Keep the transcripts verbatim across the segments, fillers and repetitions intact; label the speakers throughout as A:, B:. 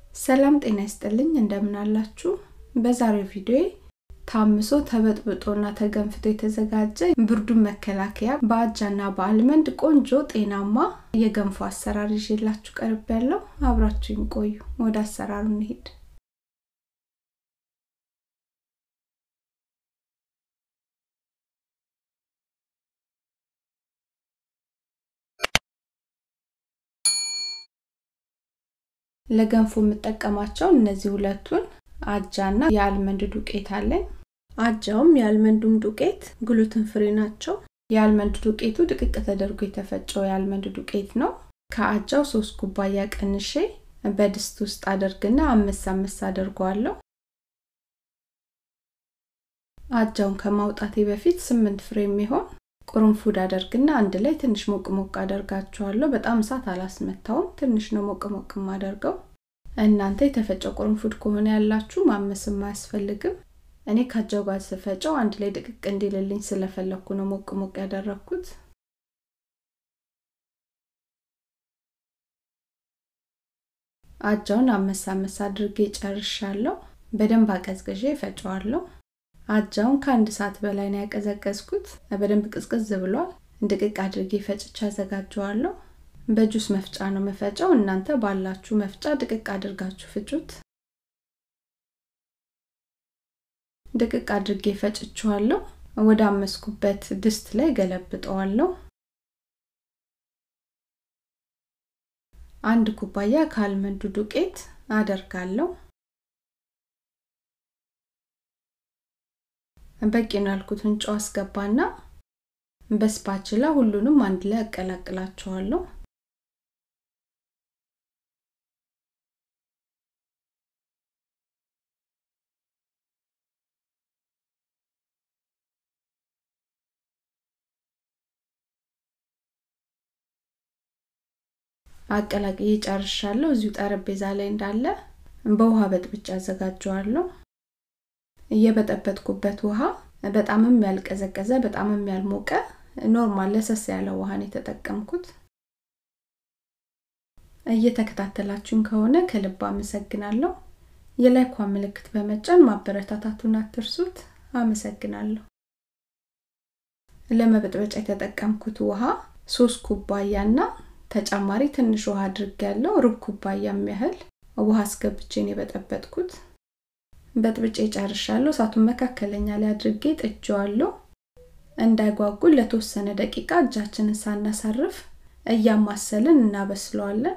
A: ሰላም ጤና ይስጥልኝ እንደምን አላችሁ በዛሬው ቪዲዮ ታምሶ ተበጥብጦና ተገንፍቶ የተዘጋጀ ብርዱን መከላከያ በአጃና በአልመንድ ቆንጆ ጤናማ የገንፎ አሰራር ይዤላችሁ ቀርቤያለሁ አብራችሁኝ ቆዩ ወደ አሰራሩ እንሂድ ለገንፎ የምጠቀማቸው እነዚህ ሁለቱን አጃና የአልመንድ ዱቄት አለኝ አጃውም የአልመንዱም ዱቄት ግሉተን ፍሪ ናቸው የአልመንድ ዱቄቱ ድቅቅ ተደርጎ የተፈጨው የአልመንድ ዱቄት ነው ከአጃው ሶስት ኩባያ ቀንሼ በድስት ውስጥ አደርግና አምስት አምስት አደርጋለሁ አጃውን ከማውጣቴ በፊት ስምንት ፍሬ የሚሆን ቁርንፉድ አደርግና አንድ ላይ ትንሽ ሞቅ ሞቅ አደርጋቸዋለሁ በጣም ሳት አላስመታውም ትንሽ ነው ሞቅ ሞቅ ማደርገው እናንተ የተፈጨው ቁርንፉድ ከሆነ ያላችሁ ማመስም አያስፈልግም እኔ ካጃው ጋር ስፈጨው አንድ ላይ ድቅቅ እንዲልልኝ ስለፈለኩ ነው ሞቅ ሞቅ ያደረኩት አጃውን አመሳ አመሳ አድርጌ ጨርሻለሁ በደንብ አቀዝቅዤ ፈጨዋለሁ አጃውን ከአንድ ሰዓት በላይ ነው ያቀዘቀዝኩት በደንብ ቅዝቅዝ ብሏል ድቅቅ አድርጌ ፈጭቻ አዘጋጀዋለሁ በጁስ መፍጫ ነው መፈጫው እናንተ ባላችሁ መፍጫ ድቅቅ አድርጋችሁ ፍጩት ድቅቅ አድርጌ ፈጭቻለሁ ወደ አመስኩበት ድስት ላይ ገለብጠዋለሁ አንድ ኩባያ ከአልመንዱ ዱቄት አደርጋለሁ በቂ ነው ያልኩትን ጨው አስገባና በስፓችላ ሁሉንም አንድ ላይ አቀላቅላቸዋለሁ አቀላቅዬ ጨርሻለሁ እዚሁ ጠረጴዛ ላይ እንዳለ በውሃ በጥብጫ አዘጋጀዋለሁ እየበጠበጥኩበት ውሃ በጣምም ያልቀዘቀዘ በጣምም ያልሞቀ ኖርማል ለሰስ ያለ ውሃ ነው የተጠቀምኩት እየተከታተላችሁን ከሆነ ከልብ አመሰግናለሁ የላይክ ምልክት በመጫን ማበረታታቱን አትርሱት አመሰግናለሁ ለመበጥበጫ የተጠቀምኩት ውሃ ሶስት ኩባያና ተጨማሪ ትንሽ ውሃ አድርጌያለሁ ሩብ ኩባያም ያህል ውሃ አስገብቼ ነው የበጠበጥኩት በጥብጬ ጨርሻለሁ ሳቱን መካከለኛ ላይ አድርጌ ጥጄዋለሁ እንዳይጓጉል ለተወሰነ ደቂቃ እጃችንን ሳናሳርፍ እያማሰልን እናበስለዋለን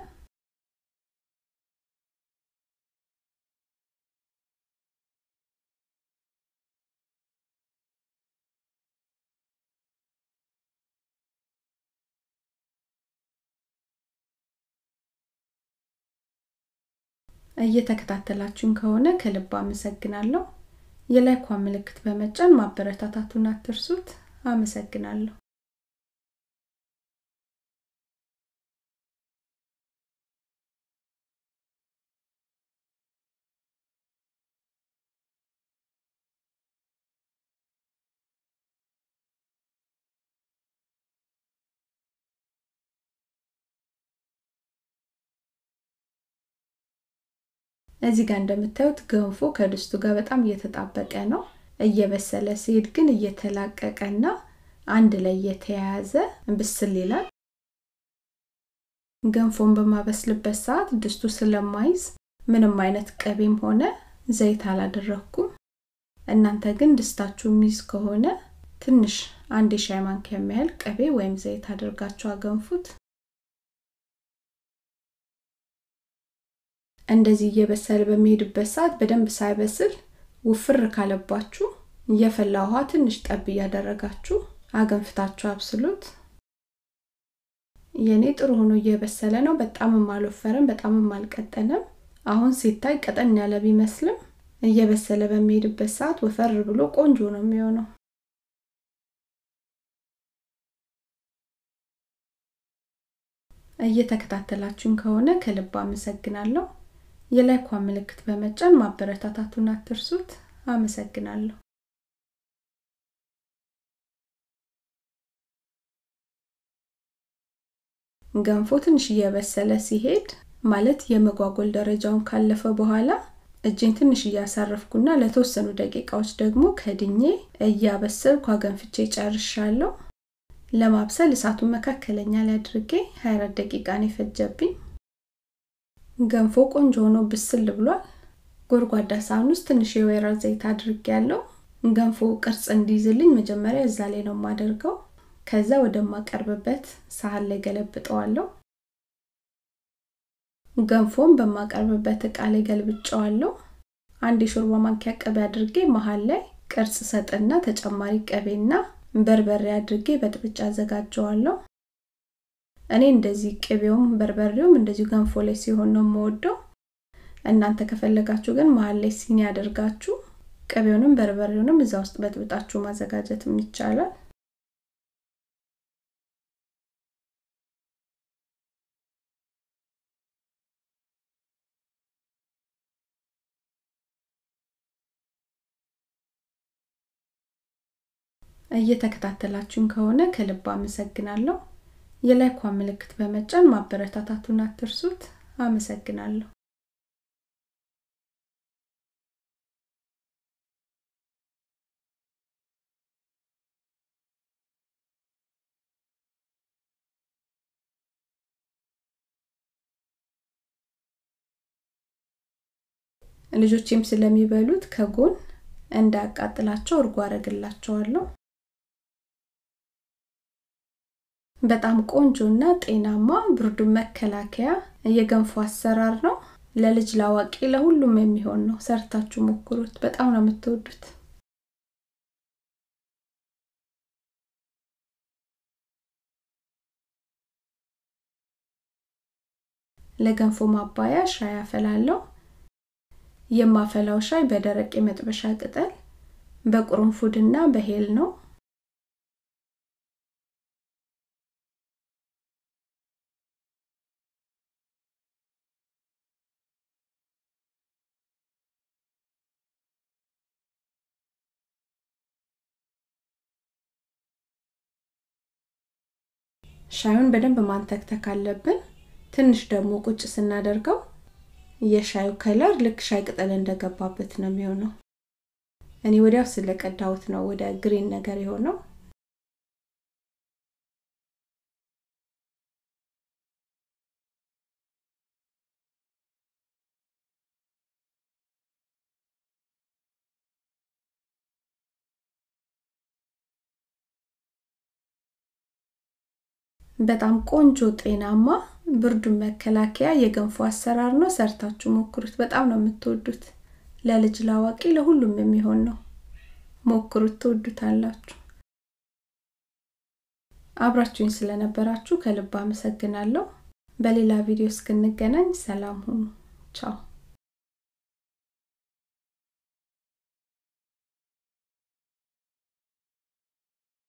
A: እየተከታተላችሁን ከሆነ ከልብ አመሰግናለሁ የላይክ ምልክት በመጫን ማበረታታቱን አትርሱት አመሰግናለሁ እዚህ ጋር እንደምታዩት ገንፎ ከድስቱ ጋር በጣም እየተጣበቀ ነው እየበሰለ ሲሄድ ግን እየተላቀቀና አንድ ላይ የተያያዘ ብስል ይላል ገንፎን በማበስልበት ሰዓት ድስቱ ስለማይዝ ምንም አይነት ቅቤም ሆነ ዘይት አላደረኩም እናንተ ግን ድስታችሁ ሚዝ ከሆነ ትንሽ አንድ ሻይ ማንኪያ የሚያህል ቅቤ ወይም ዘይት አድርጋችሁ አገንፉት እንደዚህ እየበሰለ በሚሄድበት ሰዓት በደንብ ሳይበስል ውፍር ካለባችሁ የፈላ ውሃ ትንሽ ጠብ ያደረጋችሁ አገንፍታችሁ አብስሉት የኔ ጥሩ ሆኖ እየበሰለ ነው በጣምም አልወፈረም በጣምም አልቀጠነም አሁን ሲታይ ቀጠን ያለ ቢመስልም እየበሰለ በሚሄድበት ሰዓት ወፈር ብሎ ቆንጆ ነው የሚሆነው እየተከታተላችሁን ከሆነ ከልብ አመሰግናለሁ የላይክ ምልክት በመጫን ማበረታታቱን አትርሱት አመሰግናለሁ ገንፎ ትንሽ እየበሰለ ሲሄድ ማለት የመጓጎል ደረጃውን ካለፈ በኋላ እጄን ትንሽ ያሳረፍኩና ለተወሰኑ ደቂቃዎች ደግሞ ከድኜ እያበሰልኩ አገንፍቼ ጨርሻለሁ። ለማብሰል እሳቱን መካከለኛ ላይ አድርጌ ሃያ አራት ደቂቃ ነው ፈጀብኝ። ገንፎ ቆንጆ ሆኖ ብስል ብሏል። ጎርጓዳ ሳህን ውስጥ ትንሽ የወይራ ዘይት አድርጌያለሁ። ገንፎ ቅርጽ እንዲይዝልኝ መጀመሪያ እዛ ላይ ነው ማደርገው። ከዛ ወደ ማቀርብበት ሳህን ላይ ገለብጠዋለሁ። ገንፎን በማቀርብበት ዕቃ ላይ ገልብጫዋለሁ። አንድ የሾርባ ማንኪያ ቅቤ አድርጌ መሃል ላይ ቅርጽ ሰጥና ተጨማሪ ቅቤና በርበሬ አድርጌ በጥብጫ አዘጋጀዋለሁ። እኔ እንደዚህ ቅቤውም በርበሬውም እንደዚህ ገንፎ ላይ ሲሆን ነው የምወደው። እናንተ ከፈለጋችሁ ግን መሃል ላይ ሲኒ አድርጋችሁ ቅቤውንም በርበሬውንም እዛ ውስጥ በጥብጣችሁ ማዘጋጀትም ይቻላል። እየተከታተላችሁን ከሆነ ከልብ አመሰግናለሁ። የላይክ ምልክት በመጫን ማበረታታቱን አትርሱት። አመሰግናለሁ። ልጆችም ስለሚበሉት ከጎን እንዳያቃጥላቸው እርጎ አረግላቸዋለሁ። በጣም ቆንጆና ጤናማ ብርዱን መከላከያ የገንፎ አሰራር ነው። ለልጅ ላዋቂ ለሁሉም የሚሆን ነው። ሰርታችሁ ሞክሩት። በጣም ነው የምትወዱት። ለገንፎ ማባያ ሻይ አፈላለሁ። የማፈላው ሻይ በደረቅ የመጥበሻ ቅጠል በቁርንፉድና በሄል ነው። ሻዩን በደንብ ማንተክተክ አለብን። ትንሽ ደግሞ ቁጭ ስናደርገው የሻዩ ከለር ልክ ሻይ ቅጠል እንደገባበት ነው የሚሆነው። እኔ ወዲያው ስለቀዳውት ነው ወደ ግሪን ነገር የሆነው። በጣም ቆንጆ ጤናማ ብርዱን መከላከያ የገንፎ አሰራር ነው። ሰርታችሁ ሞክሩት። በጣም ነው የምትወዱት። ለልጅ ላዋቂ ለሁሉም የሚሆን ነው። ሞክሩት፣ ትወዱታላችሁ። አብራችሁኝ ስለነበራችሁ ከልብ አመሰግናለሁ። በሌላ ቪዲዮ እስክንገናኝ ሰላም ሁኑ። ቻው።